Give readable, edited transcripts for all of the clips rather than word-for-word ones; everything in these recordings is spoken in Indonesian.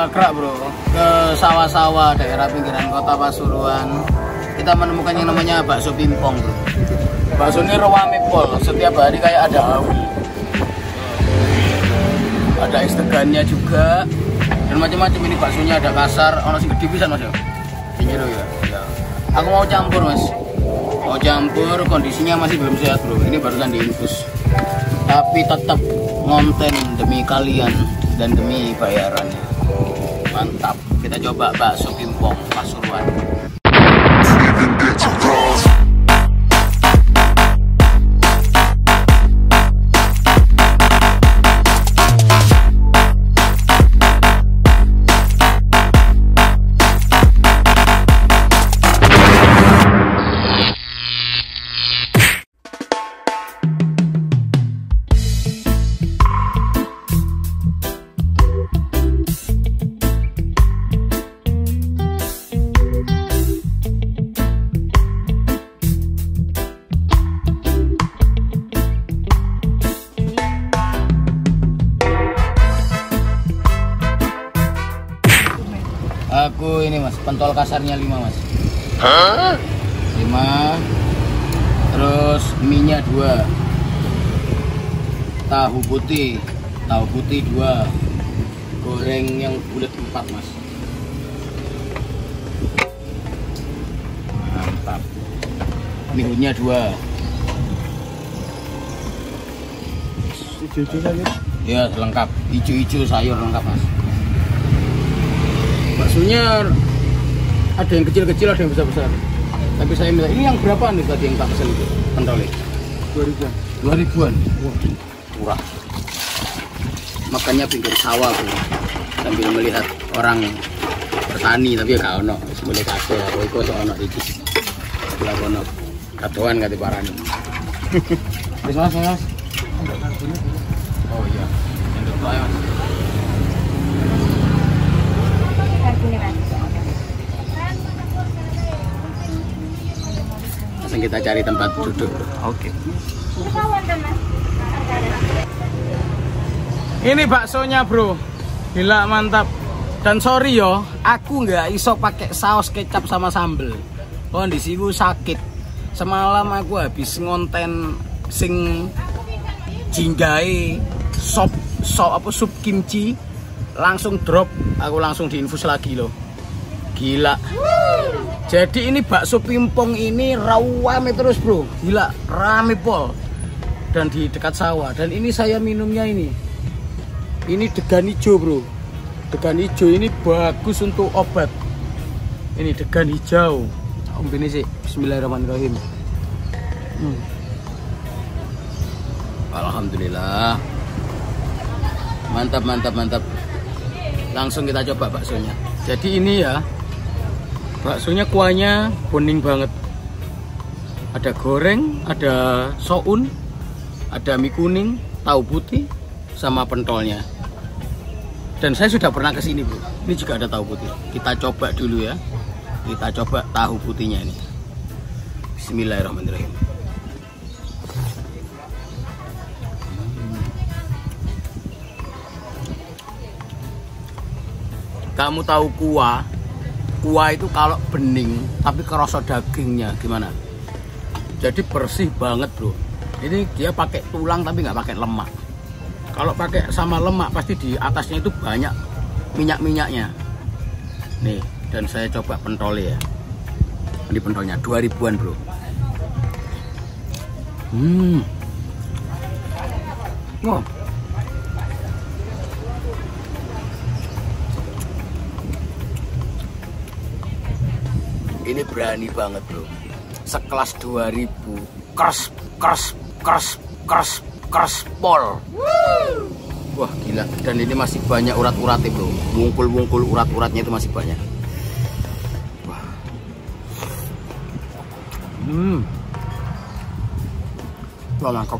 Blakrak bro, ke sawah-sawah daerah pinggiran kota Pasuruan. Kita menemukan yang namanya bakso pimpong bro. Bakso ini rame pol, setiap hari kayak ada haul. Ada istegannya juga dan macam-macam. Ini baksonya ada kasar, ono sing gede pisan mas ya. Pinggir ya. Aku mau campur mas. Mau campur, kondisinya masih belum sehat bro. Ini barusan diinfus. Tapi tetap ngonten demi kalian dan demi bayarannya. Mantap. Kita coba bakso pimpong Pasuruan. Aku ini mas, pentol kasarnya 5 mas. 5. Terus mie-nya 2. Tahu putih 2. Goreng yang bulat 4 mas. Mantap. Mie-nya 2. Hijau-hijau sayur? Ya lengkap, hijau-hijau sayur lengkap mas. Baksonya ada yang kecil-kecil, ada yang besar-besar. Tapi saya minta, ini yang berapa nih tadi yang tak pesen itu? Pentolnya? 2000-an. 2000-an? Wah, murah. Makannya pinggir sawah bro. Sambil melihat orang bertani, tapi ya gak ono. Boleh kate, aku iso ono iki. Sebelah kono. Katoan kate parani. Wis mas. Oh iya. Untuk ayo mas. Langsung kita cari tempat duduk. Oke. Ini baksonya bro, gila mantap. Dan sorry yo, aku nggak iso pakai saus kecap sama sambel. Kondisiku sakit. Semalam aku habis ngonten sing jinggai sup kimchi. Langsung drop, aku langsung diinfus lagi loh. Gila. Jadi ini bakso pimpong ini rame terus bro. Gila, rame pol. Dan di dekat sawah. Dan ini saya minumnya ini degan hijau bro. Degan hijau ini bagus untuk obat. Ini degan hijau. Ambil ini sih. Bismillahirrahmanirrahim. Alhamdulillah. Mantap. Langsung kita coba baksonya. Jadi ini ya, baksonya kuahnya kuning banget. Ada goreng, ada soun, ada mie kuning, tahu putih, sama pentolnya. Dan saya sudah pernah kesini bro. Ini juga ada tahu putih. Kita coba dulu ya. Kita coba tahu putihnya ini. Bismillahirrahmanirrahim. Kamu tahu kuah itu kalau bening tapi kerasa dagingnya gimana? Jadi bersih banget bro. Ini dia pakai tulang tapi nggak pakai lemak. Kalau pakai sama lemak pasti di atasnya itu banyak minyak-minyaknya. Nih, dan saya coba pentolnya ya. Ini pentolnya 2000-an bro. Wow. Ini berani banget bro. Sekelas 2000. Keras pol. Wah gila. Dan ini masih banyak urat-uratnya bro. Wungkul urat-uratnya itu masih banyak. Wah. Wah mantap.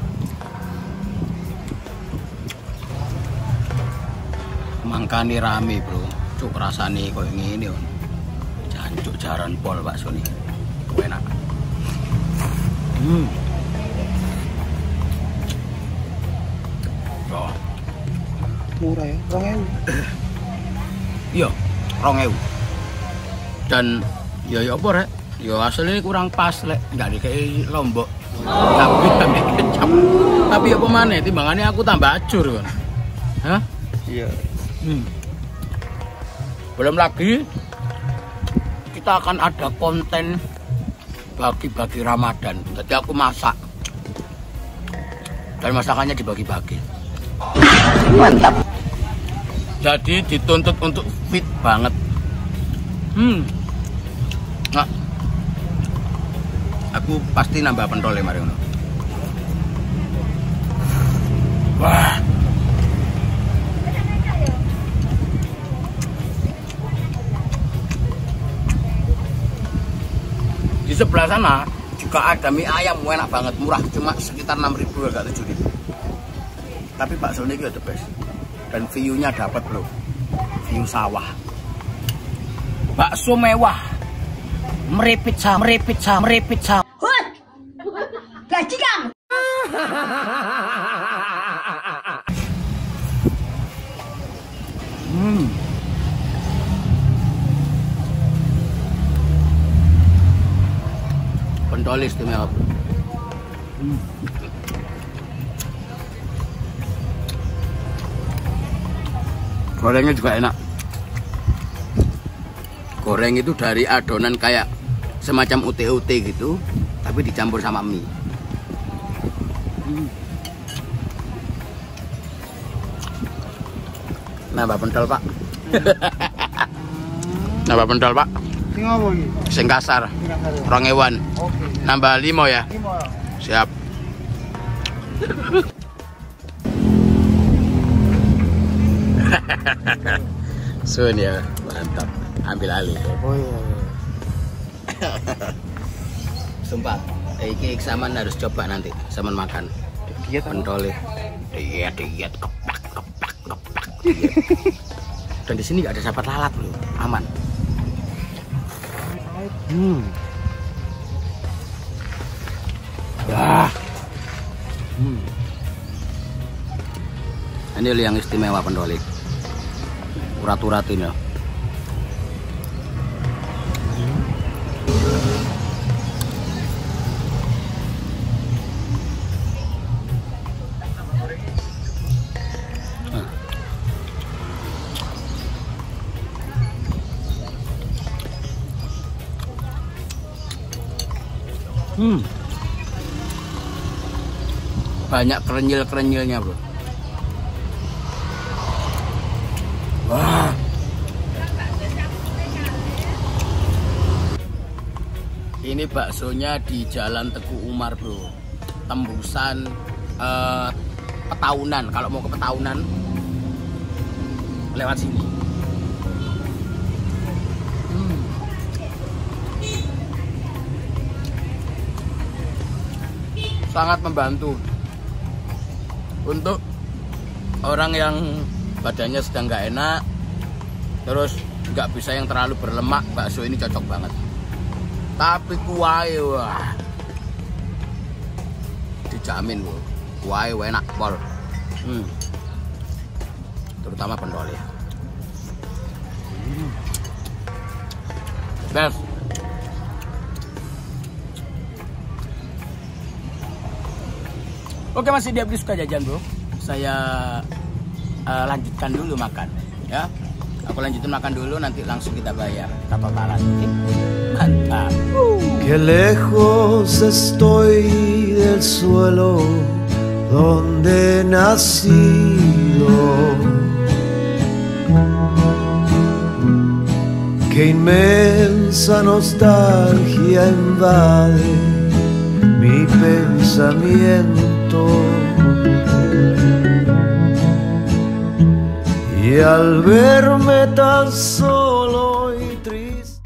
Mangkane rame bro. Cuk rasane koyo ngene on. Jancuk jaran pol bakso nih. Enak. Oh. Murah ya, 2000. Iya, 2000. Dan ya apa rek? Ya aslinya kurang pas lek, enggak dikei lombok. Tapi tambah kecap. Tapi apa maneh timbangannya aku tambah ajur kan. Hah? Iya. Belum lagi kita akan ada konten bagi-bagi Ramadan. Jadi aku masak. Dan masakannya dibagi-bagi. Mantap. Jadi dituntut untuk fit banget. Nah, aku pasti nambah pentol ya mari ngono. Wah. Di sebelah sana juga ada mie ayam enak banget, murah, cuma sekitar 6.000 agak 7.000. Tapi bakso ini the best. Dan view-nya dapat bro, view sawah. Bakso mewah, meripit sam. Hut, gaji kamu. Pentol istimewa bro. Gorengnya juga enak. Goreng itu dari adonan kayak semacam ute-ute gitu, tapi dicampur sama mie. Nambah pentol pak. Nambah pentol pak. Sing apa iki? Sing kasar. 2000-an. Oke. Nambah 5 ya. 5. Siap. Sun ya, mantap. Ambil alih. Oh iya. Sumpah, iki Saman harus coba nanti. Saman makan. Diet pentolnya. Diet, kepak. Diet. Dan di sini nggak ada sapat lalat loh, aman. Wah. Ini yang istimewa pentol. Urat-uratin ya. Banyak kerenyil-kerenyilnya bro. Wah. Ini baksonya di Jalan Teguh Umar bro. Tembusan Petaunan. Kalau mau ke Petaunan lewat sini. Sangat membantu untuk orang yang badannya sedang nggak enak, terus nggak bisa yang terlalu berlemak. Bakso ini cocok banget. Tapi kuahnya wah, dijamin bro, kuahnya enak pol. Terutama pentolnya. Best. Oke, masih dia suka jajan bro. Saya lanjutkan dulu makan ya. Aku lanjutin makan dulu, nanti langsung kita bayar totalan. Mantap. Qué lejos estoy del suelo donde he nacido. Qué inmensa nostalgia invade mi pensamiento. Y al verme tan solo y triste.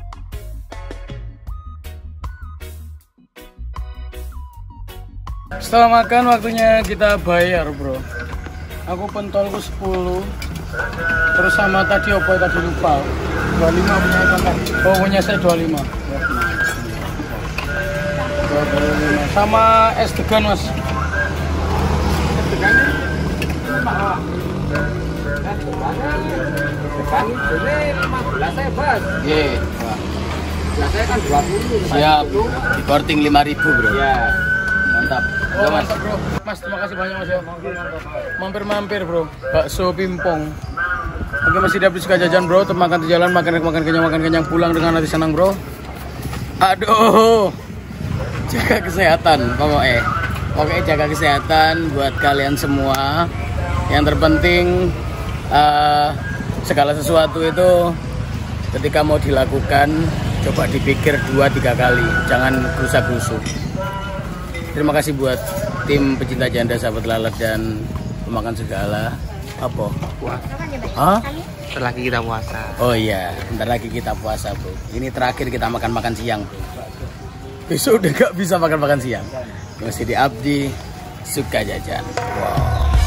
Setelah makan waktunya kita bayar bro. Aku pentolku 10. Terus sama tadi apa tadi lupa. 25 punya kakak. Oh punya saya 25. 25. Sama es degan mas. Es degannya Depan ini 15 ya, Bos. Nggih. Biasanya kan 20. Siap. Di boarding 5.000, Bro. Ya. Mantap. Ya, Mas. Bro. Mas, terima kasih banyak Mas ya. Mampir-mampir, Bro. Bakso pimpong. Oke, masih dapat suka jajan, Bro. Makan di jalan, makan kenyang, pulang dengan hati senang, Bro. Aduh. Jaga kesehatan pokoknya. Pokoknya jaga kesehatan buat kalian semua. Yang terpenting segala sesuatu itu ketika mau dilakukan coba dipikir 2-3 kali, jangan gerusa-gerusu. Terima kasih buat tim pecinta janda, sahabat lalat dan pemakan segala. Apa? Hah? Setelah lagi kita puasa. Oh iya, bentar lagi kita puasa, Bro. Ini terakhir kita makan siang, Bro. Besok udah gak bisa makan siang. Masih di Abdi Suka Jajan. Wow.